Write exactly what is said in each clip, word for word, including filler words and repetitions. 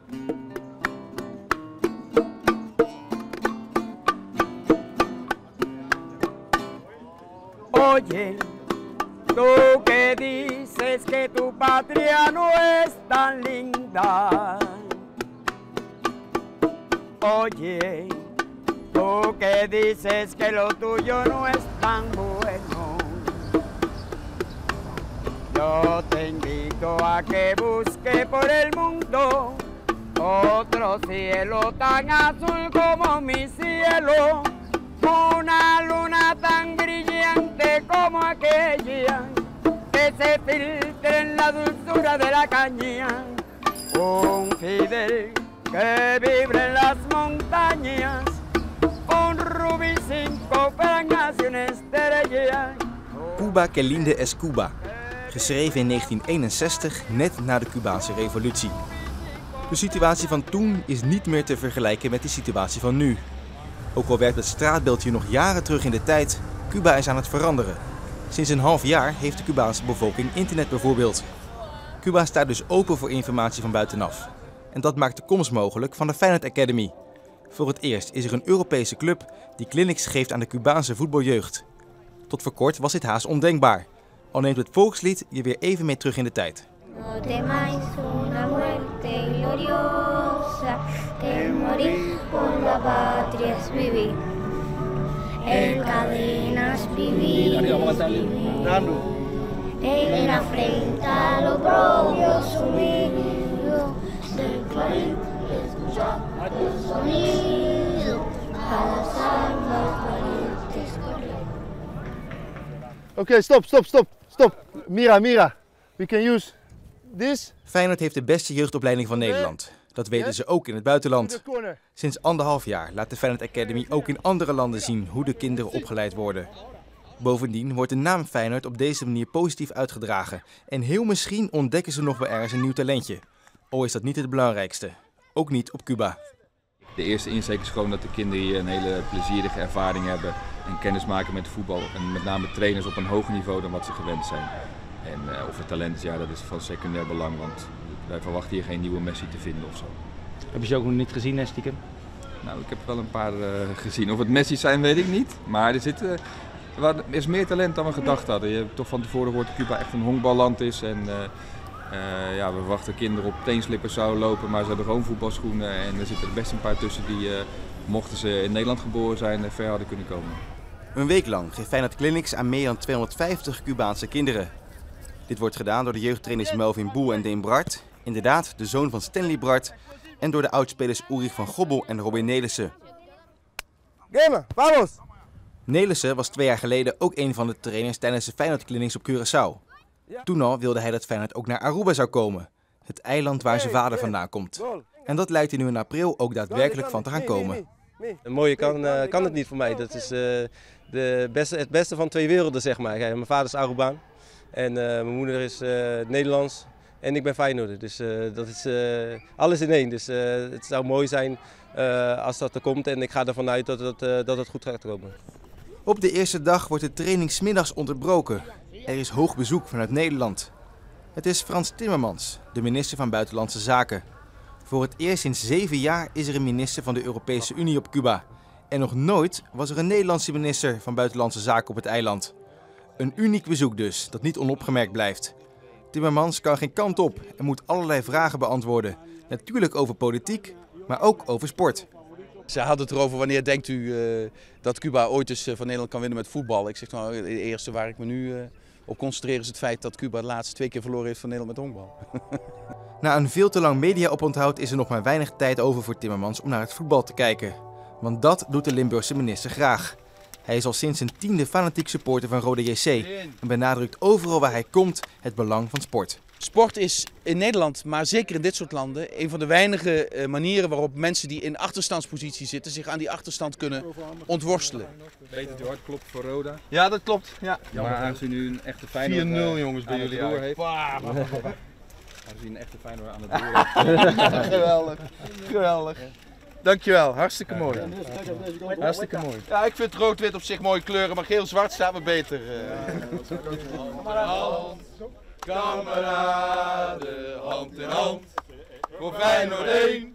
Oye, tú que dices que tu patria no es tan linda. Oye, tú que dices que lo tuyo no es tan bueno. Yo te invito a que busque por el mundo otro cielo tan azul como mi cielo. Una luna tan brillante como aquella que se filtra en la dulzura de la caña. Un Fidel que vibra en las montañas. Un rubí cinco franjas y una estrella. Cuba que lindo es Cuba. Geschreven in negentien eenenzestig, net na de Cubaanse revolutie. De situatie van toen is niet meer te vergelijken met de situatie van nu. Ook al werkt het straatbeeld hier nog jaren terug in de tijd, Cuba is aan het veranderen. Sinds een half jaar heeft de Cubaanse bevolking internet bijvoorbeeld. Cuba staat dus open voor informatie van buitenaf. En dat maakt de komst mogelijk van de Feyenoord Academy. Voor het eerst is er een Europese club die clinics geeft aan de Cubaanse voetbaljeugd. Tot voor kort was dit haast ondenkbaar. Al neemt het volkslied je weer even mee terug in de tijd. No temáis una muerte gloriosa, que morir por la patria es vivir. En cadenas vivir, vivir. En afrenta lo propio sumido, del clarín escuchar el sonido, a las almas valientes correr. Oké, okay, stop, stop, stop, stop. Mira, Mira. We can use this. Feyenoord heeft de beste jeugdopleiding van Nederland. Dat weten ze ook in het buitenland. Sinds anderhalf jaar laat de Feyenoord Academy ook in andere landen zien hoe de kinderen opgeleid worden. Bovendien wordt de naam Feyenoord op deze manier positief uitgedragen. En heel misschien ontdekken ze nog wel ergens een nieuw talentje. Al is dat niet het belangrijkste. Ook niet op Cuba. De eerste insteek is gewoon dat de kinderen hier een hele plezierige ervaring hebben. En kennis maken met voetbal. En met name trainers op een hoger niveau dan wat ze gewend zijn. En uh, of het talent is, ja, dat is van secundair belang, want wij verwachten hier geen nieuwe Messi te vinden of zo. Heb je ze ook nog niet gezien, hè, stiekem? Nou, ik heb wel een paar uh, gezien. Of het Messi zijn, weet ik niet. Maar er, zit, uh, er is meer talent dan we gedacht hadden. Je hebt toch van tevoren gehoord dat Cuba echt een honkballand is. En uh, uh, ja, we verwachten kinderen op teenslippers zouden lopen, maar ze hebben gewoon voetbalschoenen. En er zitten er best een paar tussen die, uh, mochten ze in Nederland geboren zijn, ver hadden kunnen komen. Een week lang geeft Feyenoord clinics aan meer dan tweehonderdvijftig Cubaanse kinderen. Dit wordt gedaan door de jeugdtrainers Melvin Boel en Deen Bart, inderdaad de zoon van Stanley Bart, en door de oudspelers Ulrich van Gobbel en Robin Nelissen. Gamer, vamos! Nelissen was twee jaar geleden ook een van de trainers tijdens de Feyenoord clinics op Curaçao. Toen al wilde hij dat Feyenoord ook naar Aruba zou komen, het eiland waar zijn vader vandaan komt. En dat lijkt er nu in april ook daadwerkelijk van te gaan komen. Een mooie kan, uh, kan het niet voor mij. Dat is uh, de beste, het beste van twee werelden, zeg maar. Kijk, mijn vader is Arubaan. En uh, mijn moeder is uh, Nederlands en ik ben Feyenoorder. Dus uh, dat is uh, alles in één. Dus uh, het zou mooi zijn uh, als dat er komt en ik ga ervan uit dat het, uh, dat het goed gaat komen. Op de eerste dag wordt de training 's middags onderbroken. Er is hoog bezoek vanuit Nederland. Het is Frans Timmermans, de minister van Buitenlandse Zaken. Voor het eerst sinds zeven jaar is er een minister van de Europese Unie op Cuba. En nog nooit was er een Nederlandse minister van Buitenlandse Zaken op het eiland. Een uniek bezoek dus, dat niet onopgemerkt blijft. Timmermans kan geen kant op en moet allerlei vragen beantwoorden. Natuurlijk over politiek, maar ook over sport. Ze hadden het erover wanneer denkt u uh, dat Cuba ooit eens van Nederland kan winnen met voetbal. Ik zeg nou, het eerste waar ik me nu uh, op concentreer is het feit dat Cuba de laatste twee keer verloren heeft van Nederland met honkbal. Na een veel te lang mediaoponthoud is er nog maar weinig tijd over voor Timmermans om naar het voetbal te kijken. Want dat doet de Limburgse minister graag. Hij is al sinds zijn tiende fanatiek supporter van Roda J C en benadrukt overal waar hij komt het belang van sport. Sport is in Nederland, maar zeker in dit soort landen, een van de weinige manieren waarop mensen die in achterstandspositie zitten zich aan die achterstand kunnen ontworstelen. Weet dat u hard klopt voor Roda? Ja, dat klopt. Ja. Ja, maar aangezien u een echte Feyenoord vier nul jongens bij jullie door heeft. Aangezien een echte Feyenoord aan het door heeft. Geweldig, geweldig. Dankjewel, hartstikke mooi. Hartstikke mooi. Ja, ik vind rood-wit op zich mooie kleuren, maar geel-zwart staat me beter. Kameraden, hand in hand, voor Feyenoord één.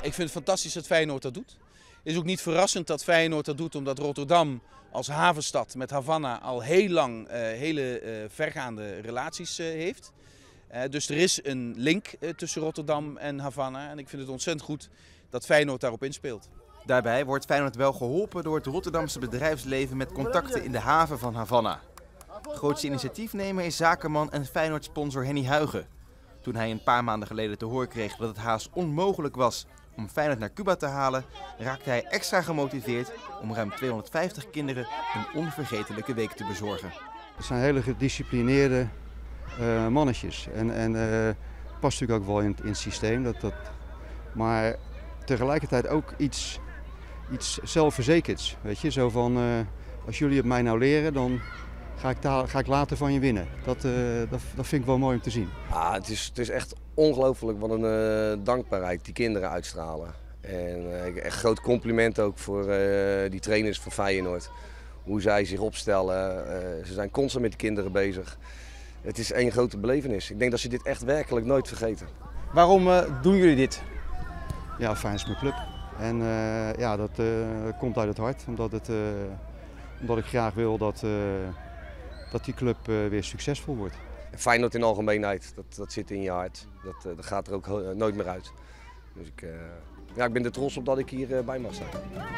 Ik vind het fantastisch dat Feyenoord dat doet. Het is ook niet verrassend dat Feyenoord dat doet, omdat Rotterdam als havenstad met Havana al heel lang uh, hele uh, vergaande relaties uh, heeft. Uh, dus er is een link uh, tussen Rotterdam en Havana en ik vind het ontzettend goed dat Feyenoord daarop inspeelt. Daarbij wordt Feyenoord wel geholpen door het Rotterdamse bedrijfsleven met contacten in de haven van Havana. Grootste initiatiefnemer is zakenman en Feyenoord-sponsor Henny Huigen. Toen hij een paar maanden geleden te horen kreeg dat het haast onmogelijk was om Feyenoord naar Cuba te halen, raakte hij extra gemotiveerd om ruim tweehonderdvijftig kinderen een onvergetelijke week te bezorgen. Het zijn hele gedisciplineerde uh, mannetjes en, en uh, past natuurlijk ook wel in, in het systeem. Dat, dat, maar tegelijkertijd ook iets, iets zelfverzekerds, weet je, zo van uh, als jullie het mij nou leren, dan ga ik, ta- ga ik later van je winnen. Dat, uh, dat, dat vind ik wel mooi om te zien. Ah, het, is, het is echt ongelooflijk wat een uh, dankbaarheid die kinderen uitstralen. En uh, echt groot compliment ook voor uh, die trainers van Feyenoord. Hoe zij zich opstellen. Uh, ze zijn constant met de kinderen bezig. Het is één grote belevenis. Ik denk dat ze dit echt werkelijk nooit vergeten. Waarom uh, doen jullie dit? Ja, Feyenoord is mijn club. En uh, ja, dat uh, komt uit het hart. Omdat, het, uh, omdat ik graag wil dat, uh, dat die club uh, weer succesvol wordt. Feyenoord in de algemeenheid, dat, dat zit in je hart. Dat, uh, dat gaat er ook uh, nooit meer uit. Dus ik, uh, ja, ik ben er trots op dat ik hier uh, bij mag zijn.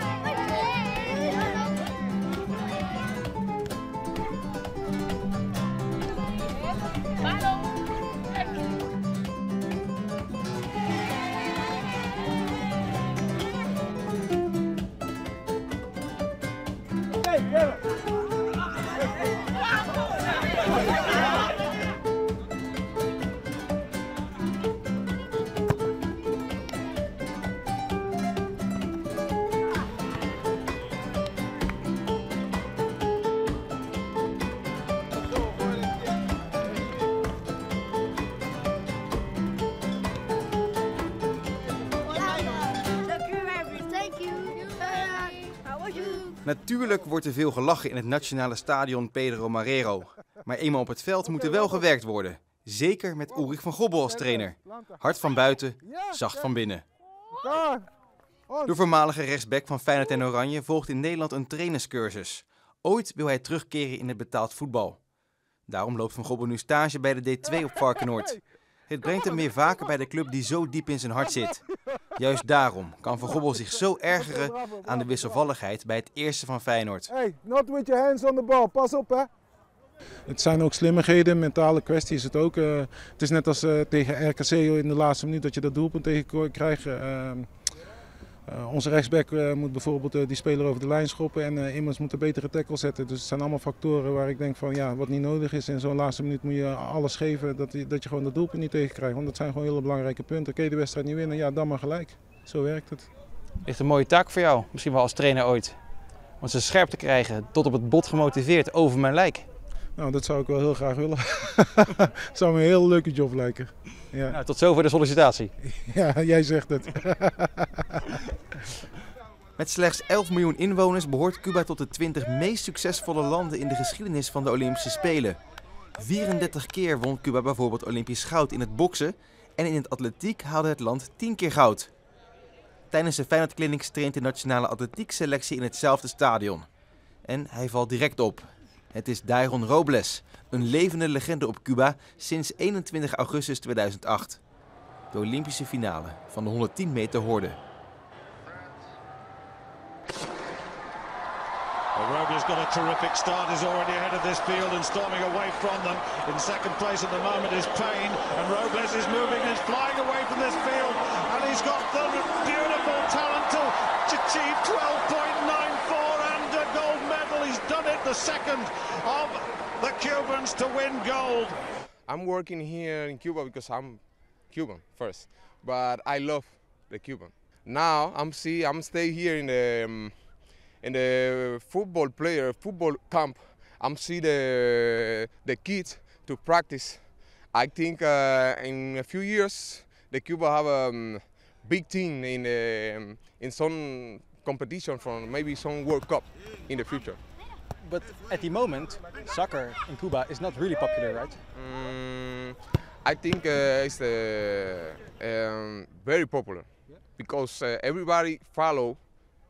Natuurlijk wordt er veel gelachen in het nationale stadion Pedro Marrero. Maar eenmaal op het veld moet er wel gewerkt worden. Zeker met Ulrich van Gobbel als trainer. Hard van buiten, zacht van binnen. De voormalige rechtsback van Feyenoord en Oranje volgt in Nederland een trainerscursus. Ooit wil hij terugkeren in het betaald voetbal. Daarom loopt Van Gobbel nu stage bij de D twee op Varkenoord. Het brengt hem weer vaker bij de club die zo diep in zijn hart zit. Juist daarom kan Van Gobbel zich zo ergeren aan de wisselvalligheid bij het eerste van Feyenoord. Hey, not with your hands on the ball. Pas op, hè. Het zijn ook slimmigheden, mentale kwestie is het ook. Uh, het is net als uh, tegen R K C in de laatste minuut dat je dat doelpunt tegen krijgt. Uh, uh, onze rechtsback uh, moet bijvoorbeeld uh, die speler over de lijn schoppen en uh, immers moet een betere tackle zetten. Dus het zijn allemaal factoren waar ik denk van ja, wat niet nodig is. In zo'n laatste minuut moet je alles geven dat je, dat je gewoon dat doelpunt niet tegenkrijgt. Want dat zijn gewoon hele belangrijke punten. Kun je de wedstrijd niet winnen, ja dan maar gelijk. Zo werkt het. Ligt een mooie taak voor jou, misschien wel als trainer ooit. Om ze scherp te krijgen, tot op het bot gemotiveerd over mijn lijk. Nou, dat zou ik wel heel graag willen. Het zou me een heel leuke job lijken. Ja. Nou, tot zover de sollicitatie. Ja, jij zegt het. Met slechts elf miljoen inwoners behoort Cuba tot de twintig meest succesvolle landen in de geschiedenis van de Olympische Spelen. vierendertig keer won Cuba bijvoorbeeld Olympisch goud in het boksen en in het atletiek haalde het land tien keer goud. Tijdens de Feyenoord Clinics traint de nationale atletiekselectie in hetzelfde stadion. En hij valt direct op. Het is Dairon Robles, een levende legende op Cuba sinds eenentwintig augustus tweeduizend acht. De Olympische finale van de honderdtien meter horde. Well, Robles got a terrific start. He's already ahead of this field and storming away from them. In second place at the moment is Payne, and Robles is moving and is flying away from this field. And he's got the beautiful talent to achieve twelve point nine four and a gold medal. He's done it, the second of the Cubans to win gold. I'm working here in Cuba because I'm Cuban first, but I love the Cuban. Now I'm see I'm stay here in the um, in the football player football camp. I'm see the the kids to practice. I think uh, in a few years the Cuba have a um, big team in the, um, in some competition from maybe some World Cup in the future. But at the moment, soccer in Cuba is not really popular, right? Um, I think uh, it's uh, um, very popular. because uh, everybody follow uh,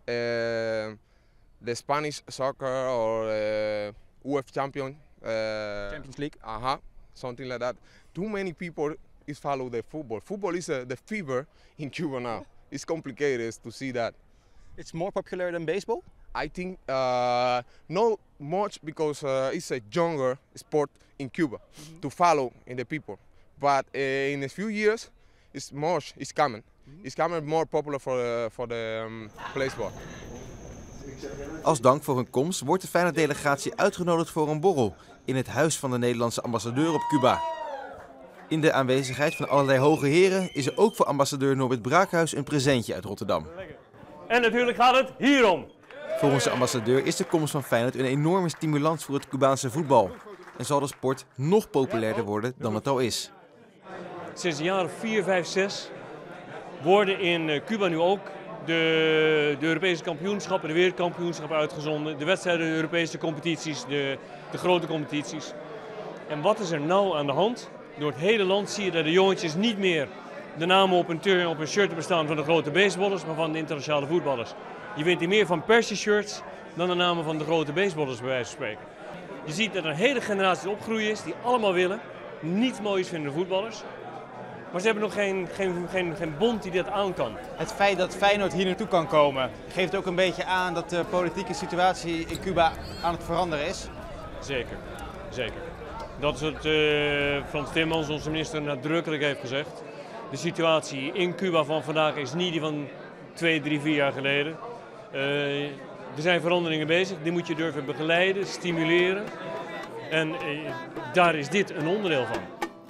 the Spanish soccer or uh, U F champion. Uh, Champions League. Uh-huh, something like that. Too many people is follow the football. Football is uh, the fever in Cuba now. It's complicated to see that. It's more popular than baseball? I think uh, not much because uh, it's a younger sport in Cuba mm-hmm. to follow in the people. But uh, in a few years, it's much. It's coming. Mm-hmm. It's coming more popular for uh, for the um, baseball. Als dank voor hun komst wordt de Feyenoord-delegatie uitgenodigd voor een borrel in het huis van de Nederlandse ambassadeur op Cuba. In de aanwezigheid van allerlei hoge heren is er ook voor ambassadeur Norbert Braakhuis een presentje uit Rotterdam. En natuurlijk gaat het hierom. Volgens de ambassadeur is de komst van Feyenoord een enorme stimulans voor het Cubaanse voetbal. En zal de sport nog populairder worden dan het al is. Sinds de jaren vier, vijf, zes worden in Cuba nu ook de, de Europese kampioenschappen, de wereldkampioenschappen uitgezonden. De wedstrijden, de Europese competities, de, de grote competities. En wat is er nou aan de hand? Door het hele land zie je dat de jongetjes niet meer de namen op een, op een shirt bestaan van de grote baseballers, maar van de internationale voetballers. Je wint hier meer van Persie-shirts dan de namen van de grote baseballers, bij wijze van spreken. Je ziet dat er een hele generatie opgroeien is die allemaal willen, niets moois vinden de voetballers. Maar ze hebben nog geen, geen, geen, geen bond die dat aan kan. Het feit dat Feyenoord hier naartoe kan komen, geeft ook een beetje aan dat de politieke situatie in Cuba aan het veranderen is? Zeker, zeker. Dat is wat uh, Frans Timmermans, onze minister, nadrukkelijk heeft gezegd. De situatie in Cuba van vandaag is niet die van twee, drie, vier jaar geleden. Uh, er zijn veranderingen bezig, die moet je durven begeleiden, stimuleren. En uh, daar is dit een onderdeel van.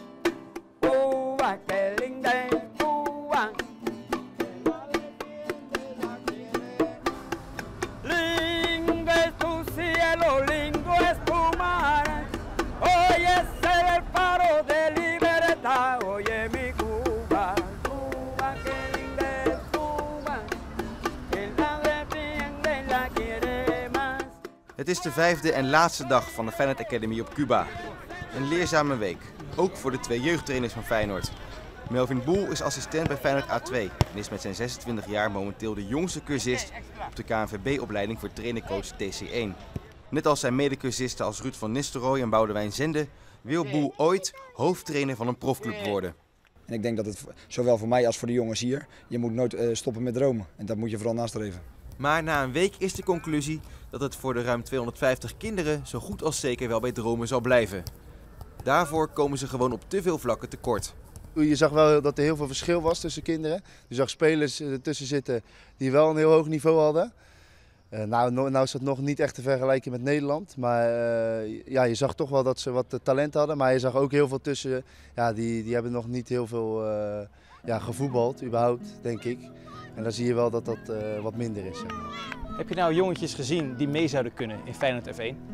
Het is de vijfde en laatste dag van de Feyenoord Academy op Cuba. Een leerzame week, ook voor de twee jeugdtrainers van Feyenoord. Melvin Boel is assistent bij Feyenoord A twee en is met zijn zesentwintig jaar momenteel de jongste cursist op de K N V B-opleiding voor trainercoach T C één. Net als zijn medecursisten als Ruud van Nistelrooy en Boudewijn Zende wil Boel ooit hoofdtrainer van een profclub worden. En ik denk dat het zowel voor mij als voor de jongens hier, je moet nooit uh, stoppen met dromen. En dat moet je vooral nastreven. Maar na een week is de conclusie dat het voor de ruim tweehonderdvijftig kinderen zo goed als zeker wel bij dromen zal blijven. Daarvoor komen ze gewoon op te veel vlakken tekort. Je zag wel dat er heel veel verschil was tussen kinderen. Je zag spelers ertussen zitten die wel een heel hoog niveau hadden. Uh, nou, nou is dat nog niet echt te vergelijken met Nederland. Maar uh, ja, je zag toch wel dat ze wat talent hadden. Maar je zag ook heel veel tussen, ja, die, die hebben nog niet heel veel uh, ja, gevoetbald überhaupt, denk ik. En dan zie je wel dat dat uh, wat minder is. Zeg maar. Heb je nou jongetjes gezien die mee zouden kunnen in Feyenoord F één?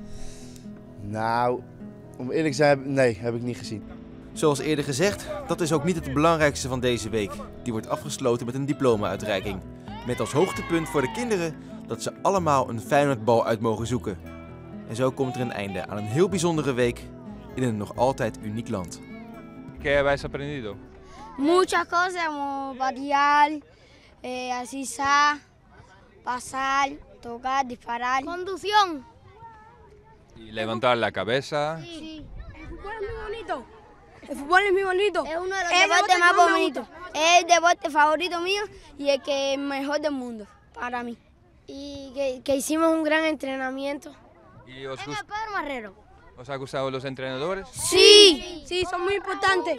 Nou, om eerlijk te zijn, nee, heb ik niet gezien. Zoals eerder gezegd, dat is ook niet het belangrijkste van deze week. Die wordt afgesloten met een diploma-uitreiking. Met als hoogtepunt voor de kinderen dat ze allemaal een Feyenoordbal uit mogen zoeken. En zo komt er een einde aan een heel bijzondere week in een nog altijd uniek land. ¿Qué habéis aprendido? Muchas cosas, como patear, eh, asisar, pasar, tocar, disparar. Conducción. Y levantar la cabeza. Sí. El fútbol es muy bonito. El fútbol es muy bonito. Es uno de los deportes más bonitos. Es el deporte favorito mío y el que es mejor del mundo para mí. Y que, que hicimos un gran entrenamiento. ¿Y os En el Pedro Marrero. ¿Os ha gustado los entrenadores? Sí, sí, son muy importantes.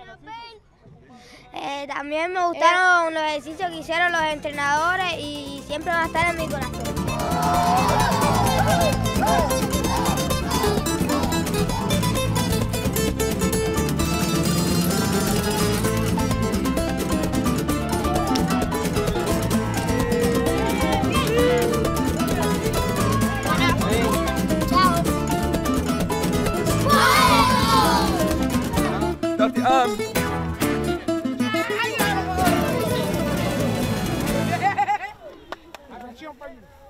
Eh, también me gustaron los ejercicios que hicieron los entrenadores y siempre van a estar en mi corazón. Dat die aan! Attention,